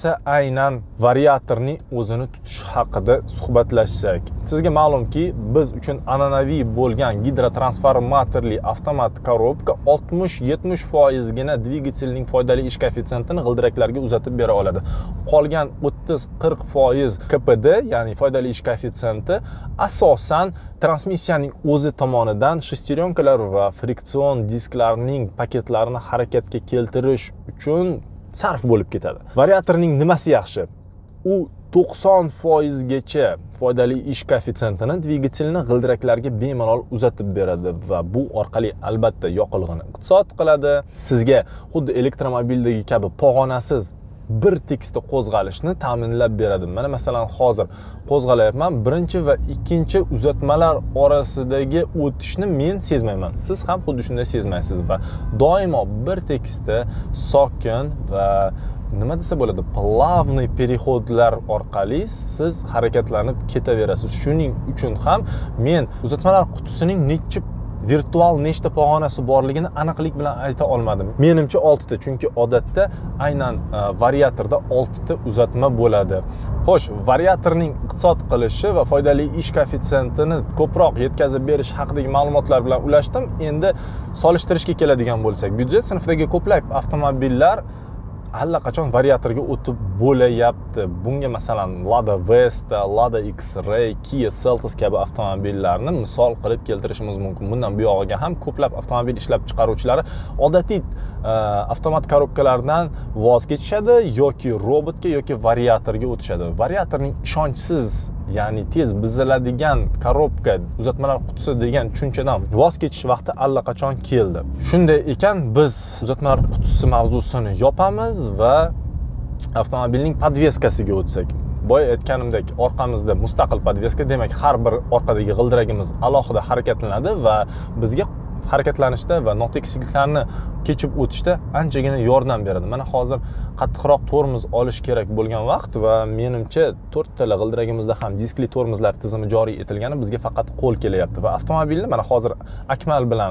S1: aynan variatorning o'zini tutish haqida suhbatlashsak. Sizga ma'lumki, biz uchun an'anaviy bo'lgan gidrotransformatorli avtomat korobka oltmish yetmish foiz gina dvigatelning foydali ish koeffitsiyentini g'ildiraklarga uzatib bera oladi. Qolgan o'ttiz qirq foiz K P D, ya'ni foydali ish koeffitsiyenti asosan transmissiyaning o'zi tomonidan shestyoronkalar va friksion disklarning paketlarini harakatga keltirish uchun sarf bo'lib ketadi. Variatorning nimasi yaxshi? U to'qson foiz gacha foydali ish koeffitsiyentini dvigatelni g'ildiraklarga bemalol uzatib beradi va bu orqali albatta yoqilg'ini iqtisod qiladi. Sizga xuddi elektromobildagi kabi pog'onasiz bir tekisda qo'zg'alishni ta'minlab beradi. Mana masalan hozir qo'zg'alayapman, birinchi va ikkinchi uzatmalar orasidagi o'tishni men sezmayman. Siz ham xuddi shunday sezmaysiz va doimo bir tekisda sokin va nima desa bo'ladi, plavniy переходlar orqali siz harakatlanib ketaverasiz. Shuning uchun ham men uzatmalar qutisining necha virtual nechta pog'onasi borligini aniqlik bilan ayta olmadim. Menimcha oltita, chunki odatda aynan variatorda oltita uzatma bo'ladi. Xo'sh, variatorning iqtisod qilishi va foydali ish koeffitsiyentini ko'proq yetkazib berish haqidagi ma'lumotlar bilan ulashdim. Endi solishtirishga keladigan bo'lsak, byudjet sinfidagi ko'plab avtomobillar allaqachon variatorga o'tib bo'layapti. Bunga masalan Lada Vesta, Lada X-Ray, Kia Seltos kabi avtomobillarni misol qilib keltirishimiz mumkin. Bundan buyog'iga ham ko'plab avtomobil ishlab chiqaruvchilari odatiy avtomat korobkalardan voz kechishadi yoki robotga yoki variatorga o'tishadi. Variatorning ishonchsiz, ya'ni tez buziladigan korobka, uzatmalar qutisi degan tushunchadan voz kechish vaqti allaqachon keldi. Shunday ekan, biz uzatmalar qutisi mavzusini yopamiz va avtomobilning podveskasiga o'tsak. Boya aytganimdek, orqamizda mustaqil podveska, demak har bir orqadagi g'ildiragimiz alohida harakatlanadi va bizga harakatlanishda va notekisliklarni kechib o'tishda anchagina yordam beradi. Mana hozir qattiqroq tormoz olish kerak bo'lgan vaqt va menimcha to'rttala g'ildiragimizda ham diskli tormozlar tizimi joriy etilgani bizga faqat qo'l kelyapti va avtomobilni mana hozir Akmal bilan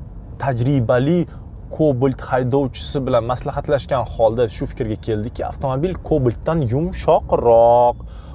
S1: tajribali Cobalt haydovchisi bilan maslahatlashgan holda shu fikrga keldiki, avtomobil Cobaltdan yumshoqroq.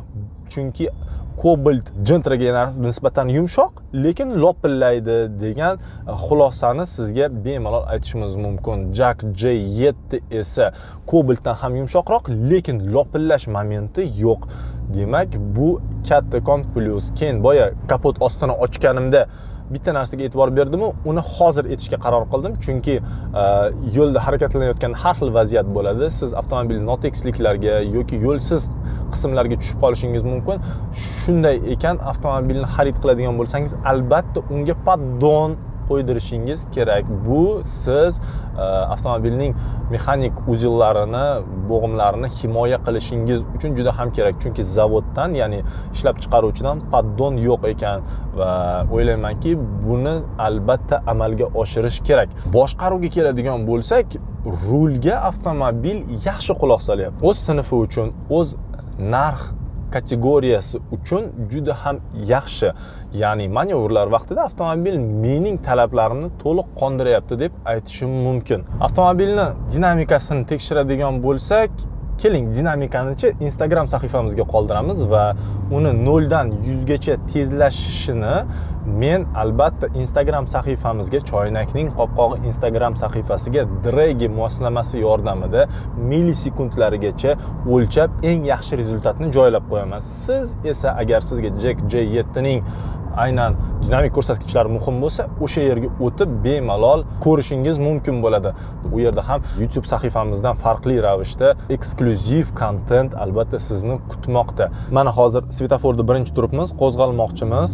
S1: Chunki Cobalt Gentraga nisbatan yumshoq, lekin lopillaydi degan xulosani sizga bemalol aytishimiz mumkin. Jack J yetti esa Cobaltdan ham yumshoqroq, lekin lopillash momenti yo'q. Demak, bu kattakon plyus. Keyin boya kapot ostini ochganimda bitta narsaga e'tibor berdim-u, uni hozir etishga qaror qildim, chunki yo'lda harakatlanayotgan har xil vaziyat bo'ladi. Siz avtomobil notekisliklarga yoki yo'lsiz qismlarga tushib qolishingiz mumkin. Shunday ekan, avtomobilni xarid qiladigan bo'lsangiz, albatta unga paddon qo'ydirishingiz kerak. Bu siz avtomobilning mexanik uzullarini, bo'g'imlarini himoya qilishingiz uchun juda ham kerak. Chunki zavoddan, ya'ni ishlab chiqaruvchidan paddon yo'q ekan va o'ylaymanki, buni albatta amalga oshirish kerak. Boshqaruvga keladigan bo'lsak, rulga avtomobil yaxshi quloq solyapti. O'z sinfi uchun, o'z narx kategoriyasi uchun juda ham yaxshi. Ya'ni manyovrlar vaqtida avtomobil mening talablarimni to'liq qondiryapti deb aytishim mumkin. Avtomobilni dinamikasini tekshiradigan bo'lsak, keling dinamikanichi Instagram sahifamizga qoldiramiz va uni noldan yuzgacha tezlashishini men albatta Instagram sahifamizga, choynakning qopqog'i Instagram sahifasiga dragi moslamasi yordamida millisekundlarigacha o'lchab eng yaxshi rezultatni joylab qo'yaman. Siz esa agar sizga Jack J yetti ning aynan dinamik ko'rsatkichlari muhim bo'lsa, o'sha yerga o'tib bemalol ko'rishingiz mumkin bo'ladi. U yerda ham YouTube sahifamizdan farqli ravishda eksklyuziv kontent albatta sizni kutmoqda. Mana hozir svetoforda birinchi turibmiz, qo'zg'almoqchimiz.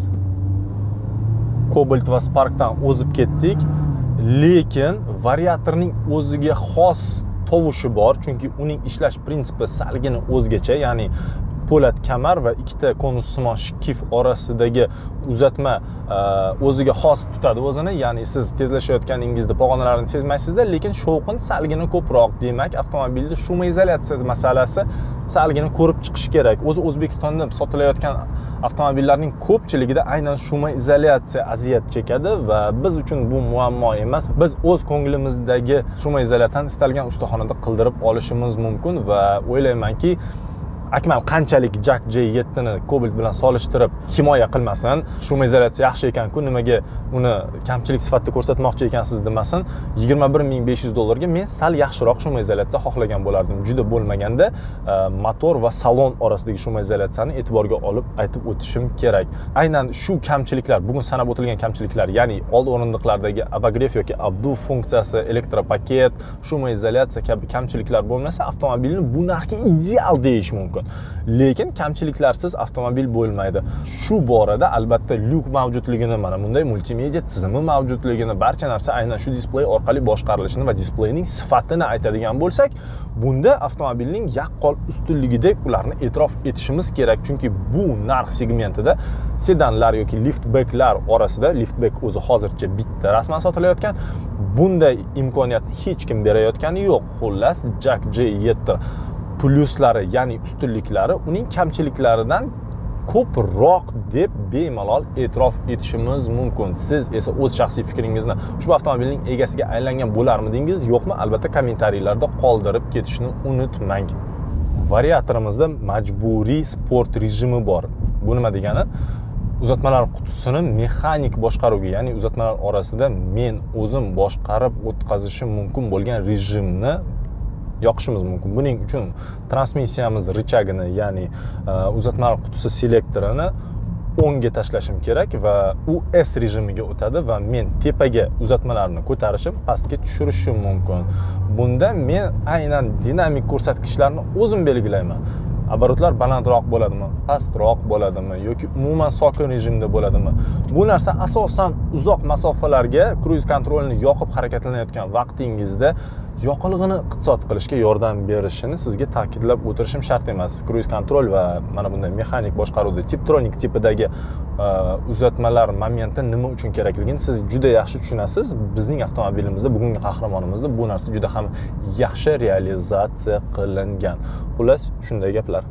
S1: Cobalt va Sparkdan o'zib ketdik, lekin variatorning o'ziga xos tovushi bor, chunki uning ishlash prinsipi salgina o'zgacha, ya'ni po'lat kamar va ikkita konussimon shkif orasidagi uzatma o'ziga xos tutadi o'zini, ya'ni siz tezlashayotganingizda pog'onalarni sezmaysizda, lekin shovqin salgina ko'proq. Demak, avtomobilda shum izolyatsiya masalasi salgina ko'rib chiqish kerak. O'zi O'zbekistonda sotilayotgan avtomobillarning ko'pchiligida aynan shum izolyatsiya aziyat chekadi va biz uchun bu muammo emas. Biz o'z ko'nglimizdagi shum izolyatsiyani istalgan ustaxonada qildirib olishimiz mumkin va o'ylaymanki, Akmal qanchalik Jack J yetti ni Cobalt bilan solishtirib himoya qilmasin, shum izolyatsiya yaxshi ekan-ku, nimaga uni kamchilik sifatida ko'rsatmoqchi ekansiz demasin, yigirma bir ming besh yuz dollarga men sal yaxshiroq shum izolyatsiya xohlagan bo'lardim. Juda bo'lmaganda motor va salon orasidagi shum izolyatsiyani e'tiborga olib aytib o'tishim kerak. Aynan shu kamchiliklar, bugun sanab o'tilgan kamchiliklar, ya'ni old o'rindiqlardagi abagrev yoki abduv funksiyasi, elektropaket, shum izolyatsiya kabi kamchiliklar bo'lmasa, avtomobilni bu narxga ideal deyish mumkin. Lekin kamchiliklarsiz avtomobil bo'lmaydi. Shu borada albatta lyuk mavjudligini, mana bunday multimedia tizimi mavjudligini, barcha narsa aynan shu displey orqali boshqarilishini va displeyning sifatini aytadigan bo'lsak, bunda avtomobilning yaqqol ustunligidek ularni e'tirof etishimiz kerak, chunki bu narx segmentida sedanlar yoki liftbacklar orasida, liftback o'zi hozircha bitta rasman sotilayotgan, bunday imkoniyatni hech kim berayotgani yo'q. Xullas, Jack J yetti plyuslari, ya'ni ustunliklari uning kamchiliklaridan ko'proq deb bemalol e'tirof etishimiz mumkin. Siz esa o'z shaxsiy fikringizni ushbu avtomobilning egasiga aylangan bo'larmidingiz, yo'qmi? Albatta kommentariylarda qoldirib ketishni unutmang. Variatorimizda majburiy sport rejimi bor. Bu nima degani? Uzatmalar qutisini mexanik boshqaruvga, ya'ni uzatmalar orasida men o'zim boshqarib o'tkazishim mumkin bo'lgan rejimni yoqishimiz mumkin. Buning uchun transmissiyamiz richagini, ya'ni uzatmalar qutisi selektorini o'ngga tashlashim kerak va u S rejimiga o'tadi va men tepaga uzatmalarni ko'tarishim, pastga tushirishim mumkin. Bunda men aynan dinamik ko'rsatkichlarni o'zim belgilayman. Оборотlar balandroq bo'ladimi, pastroq bo'ladimi yoki umuman sokin rejimda bo'ladimi? Bu narsa asosan uzoq masofalarga cruise kontrolni yoqib harakatlanayotgan vaqtingizda yoqilg'ini iqtisod qilishga yordam berishini sizga ta'kidlab o'tirishim shart emas. Cruise kontrol va mana bunday mexanik boshqaruvda Tiptronic tipidagi uzatmalar momenti nima uchun kerakligini siz juda yaxshi tushunasiz. Bizning avtomobilimizda, bugungi qahramonimizda bu narsa juda ham yaxshi realizatsiya qilingan. Xullas, shunday gaplar.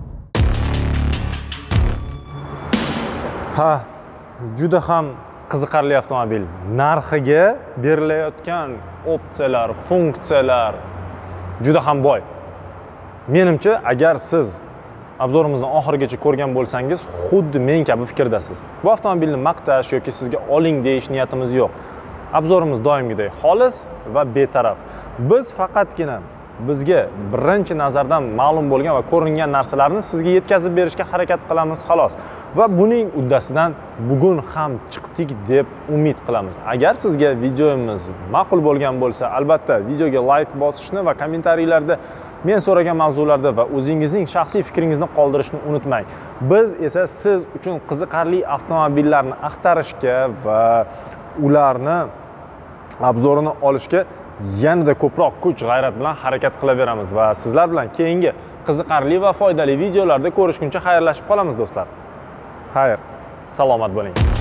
S1: Ha, juda ham qiziqarli avtomobil. Narxiga berilayotgan opsiyalar, funksiyalar juda ham boy. Menimcha, agar siz obzorimizni oxirigacha ko'rgan bo'lsangiz, xuddi men kabi fikrdasiz. Bu avtomobilni maqtash yoki sizga oling deyish niyatimiz yo'q. Obzorimiz doimgidek xolis va betaraf. Biz faqatgina bizga birinchi nazardan ma'lum bo'lgan va ko'ringan narsalarni sizga yetkazib berishga harakat qilamiz xolos. Va buning uddasidan bugun ham chiqdik deb umid qilamiz. Agar sizga videomiz ma'qul bo'lgan bo'lsa, albatta videoga like bosishni va kommentariylarda men so'ragan mavzularda va o'zingizning shaxsiy fikringizni qoldirishni unutmang. Biz esa siz uchun qiziqarli avtomobillarni axtarishga va ularni obzorini olishga yanada ko'proq kuch g'ayrat bilan harakat qilaveramiz va sizlar bilan keyingi qiziqarli va foydali videolarda ko'rishguncha xayrlashib qolamiz do'stlar. Xayr, salomat bo'ling.